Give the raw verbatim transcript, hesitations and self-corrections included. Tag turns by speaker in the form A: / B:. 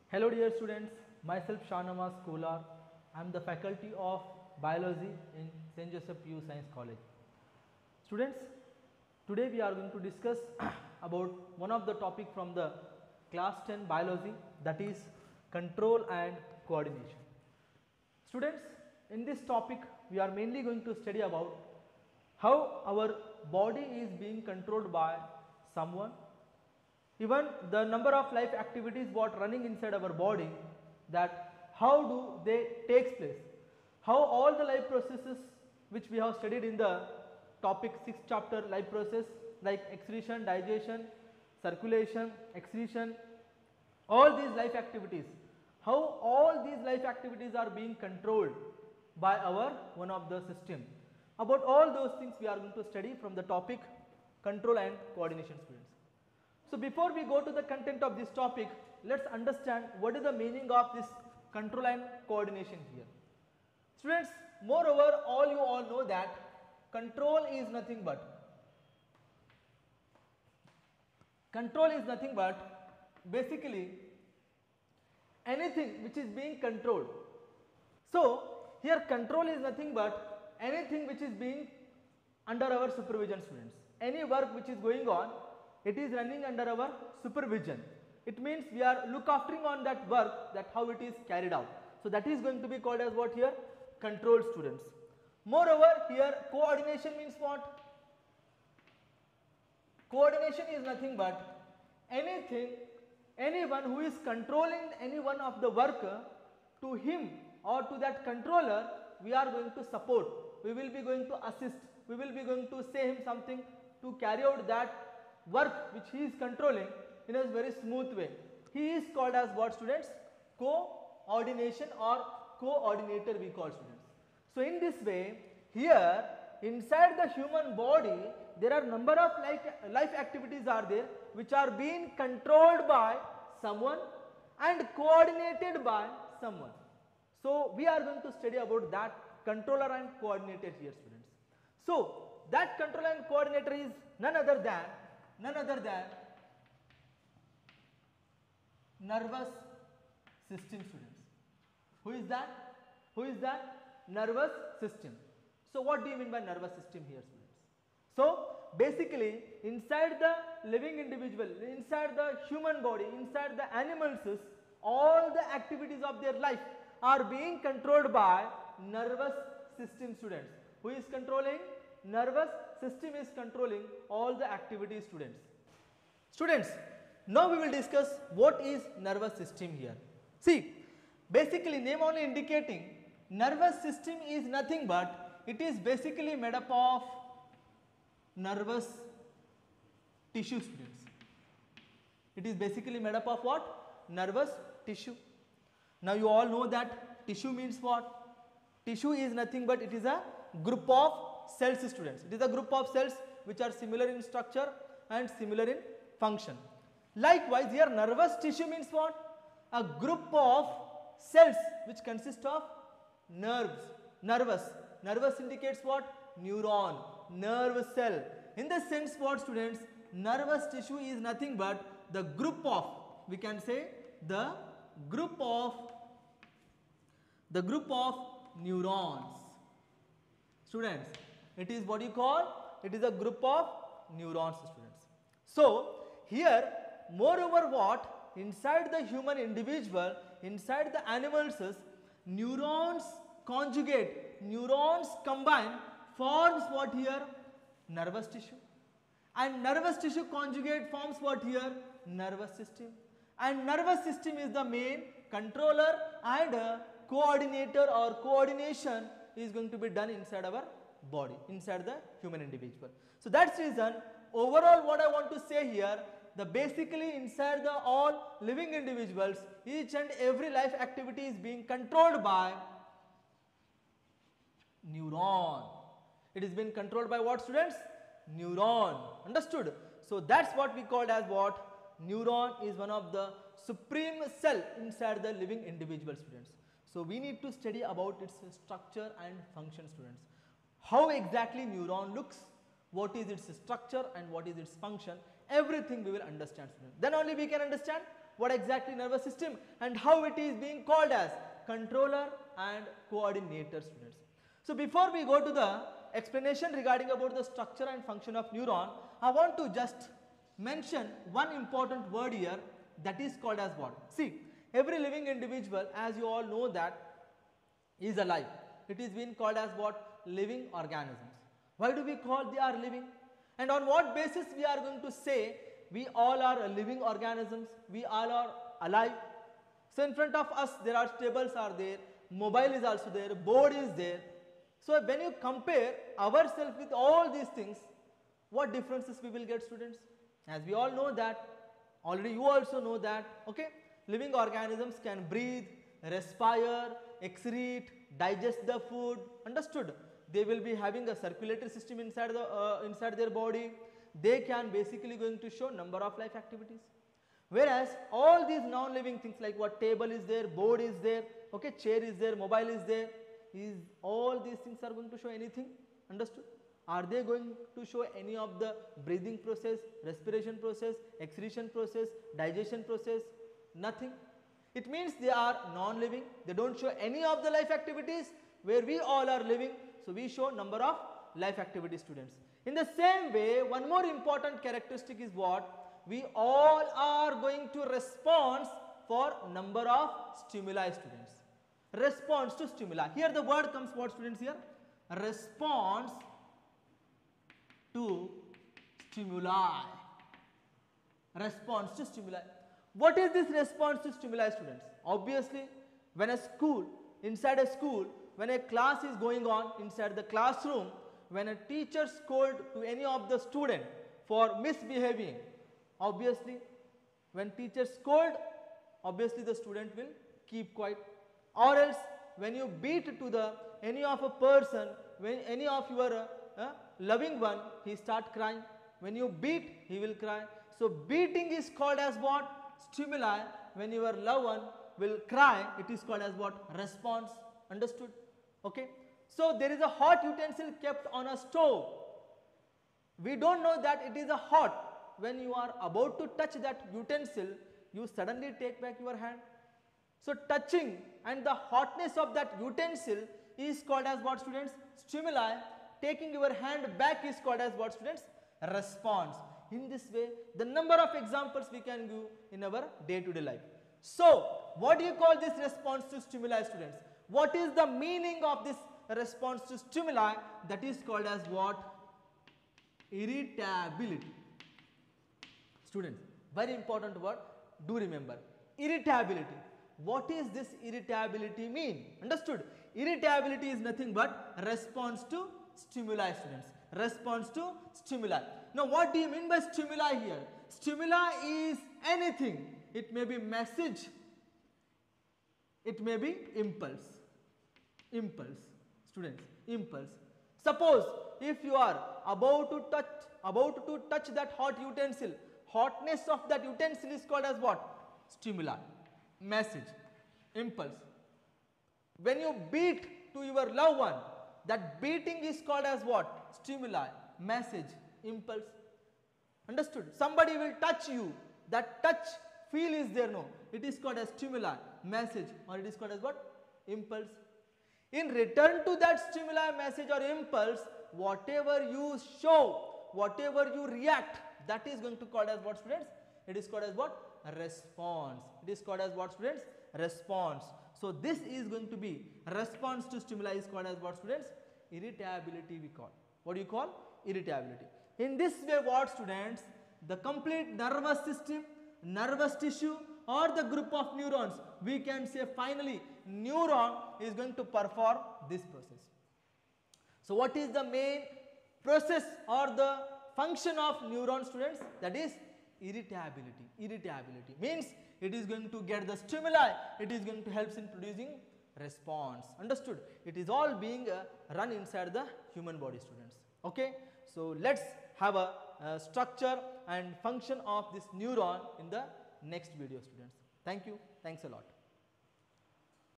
A: Hello dear students, myself Shahnawaz Kolar. I am the faculty of biology in Saint Joseph P U Science College. Students, today we are going to discuss about one of the topic from the class ten biology, that is control and coordination. Students, in this topic we are mainly going to study about how our body is being controlled by someone. Even the number of life activities what running inside our body, that how do they takes place, how all the life processes which we have studied in the topic six chapter life process, like excretion, digestion, circulation, excretion, all these life activities, how all these life activities are being controlled by our one of the system. About all those things we are going to study from the topic control and coordination, students. So before we go to the content of this topic, let's understand what is the meaning of this control and coordination here. Students, moreover, all you all know that control is nothing but control is nothing but basically anything which is being controlled. So here control is nothing but anything which is being under our supervision, students. Any work which is going on, it is running under our supervision. It means we are look aftering on that work, that how it is carried out. So that is going to be called as what here? Control, students. Moreover, here coordination means what? Coordination is nothing but anything, anyone who is controlling any one of the worker, to him or to that controller we are going to support, we will be going to assist, we will be going to say him something to carry out that work which he is controlling in a very smooth way. He is called as what, students? Coordination or coordinator we call, students. So in this way, here inside the human body there are number of life, life activities are there which are being controlled by someone and coordinated by someone. So we are going to study about that controller and coordinator here, students. So that controller and coordinator is none other than none other than nervous system, students. Who is that? Who is that? Nervous system. So what do you mean by nervous system here, students? So basically inside the living individual, inside the human body, inside the animals, all the activities of their life are being controlled by nervous system, students. Who is controlling? Nervous system is controlling all the activities, students. Students, now we will discuss what is nervous system here. See, basically name only indicating nervous system is nothing but it is basically made up of nervous tissue, students. It is basically made up of what? Nervous tissue. Now you all know that tissue means what? Tissue is nothing but it is a group of cells, students. It is a group of cells which are similar in structure and similar in function. Likewise, here nervous tissue means what? A group of cells which consist of nerves. Nervous. Nervous indicates what? Neuron, nerve cell. In the sense what, students? Nervous tissue is nothing but the group of, we can say the group of, the group of neurons. Students, it is what you call, it is a group of neurons, students. So here moreover what, inside the human individual, inside the animals, neurons conjugate, neurons combine forms what here? Nervous tissue. And nervous tissue conjugate forms what here? Nervous system. And nervous system is the main controller, and uh, coordinator or coordination is going to be done inside our body, inside the human individual. So that's the reason overall what I want to say here, the basically inside the all living individuals, each and every life activity is being controlled by neuron. It is being controlled by what, students? Neuron. Understood? So that's what we called as what? Neuron is one of the supreme cell inside the living individual, students. So we need to study about its structure and function, students. How exactly neuron looks, what is its structure and what is its function, everything we will understand, students. Then only we can understand what exactly nervous system and how it is being called as controller and coordinator, students. So before we go to the explanation regarding about the structure and function of neuron, I want to just mention one important word here, that is called as what? See, every living individual, as you all know, that is alive. It is being called as what? Living organisms. Why do we call they are living? And on what basis we are going to say we all are living organisms, we all are alive? So in front of us there are tables are there, mobile is also there, board is there. So when you compare ourselves with all these things, what differences we will get, students? As we all know that, already you also know that, okay, living organisms can breathe, respire, excrete, digest the food, understood? They will be having a circulatory system inside the uh, inside their body. They can basically going to show number of life activities. Whereas all these non-living things like what table is there, board is there, okay, chair is there, mobile is there, is all these things are going to show anything, understood? Are they going to show any of the breathing process, respiration process, excretion process, digestion process? Nothing. It means they are non-living, they don't show any of the life activities, where we all are living, so we show number of life activities, students. In the same way, one more important characteristic is what? We all are going to respond for number of stimuli, students. Response to stimuli. Here the word comes what, students, here? Response to stimuli. Response to stimuli. What is this response to stimuli, students? Obviously, when a school, inside a school, when a class is going on inside the classroom, when a teacher scold to any of the student for misbehaving, obviously when teacher scold, obviously the student will keep quiet. Or else when you beat to the any of a person, when any of your uh, uh, loving one, he start crying. When you beat, he will cry. So beating is called as what? Stimuli. When your loved one will cry, it is called as what? Response. Understood? Okay. So there is a hot utensil kept on a stove. We don't know that it is a hot. When you are about to touch that utensil, you suddenly take back your hand. So touching and the hotness of that utensil is called as what, students? Stimuli. Taking your hand back is called as what, students? Response. In this way, the number of examples we can give in our day-to-day life. So, what do you call this response to stimuli, students? What is the meaning of this response to stimuli? That is called as what? Irritability. Students, very important word, do remember. Irritability. What is this irritability mean? Understood? Irritability is nothing but response to stimuli, students. Response to stimuli. Now what do you mean by stimuli here? Stimuli is anything. It may be message. It may be impulse. Impulse. Students, impulse. Suppose if you are about to touch, about to touch that hot utensil, hotness of that utensil is called as what? Stimuli. Message. Impulse. When you beat to your loved one, that beating is called as what? Stimuli. Message. Impulse. Understood? Somebody will touch you. That touch feel is there, no? It is called as stimuli. Message. Or it is called as what? Impulse. In return to that stimuli, message or impulse, whatever you show, whatever you react, that is going to called as what, students? It is called as what? Response. It is called as what, students? Response. So this is going to be response to stimuli is called as what, students? Irritability we call. What do you call? Irritability. In this way what, students? The complete nervous system, nervous tissue or the group of neurons, we can say finally neuron is going to perform this process. So what is the main process or the function of neuron, students? That is irritability. Irritability means it is going to get the stimuli, it is going to help in producing response. Understood? It is all being uh, run inside the human body, students. Okay. So let's have a uh, structure and function of this neuron in the next video, students. Thank you. Thanks a lot.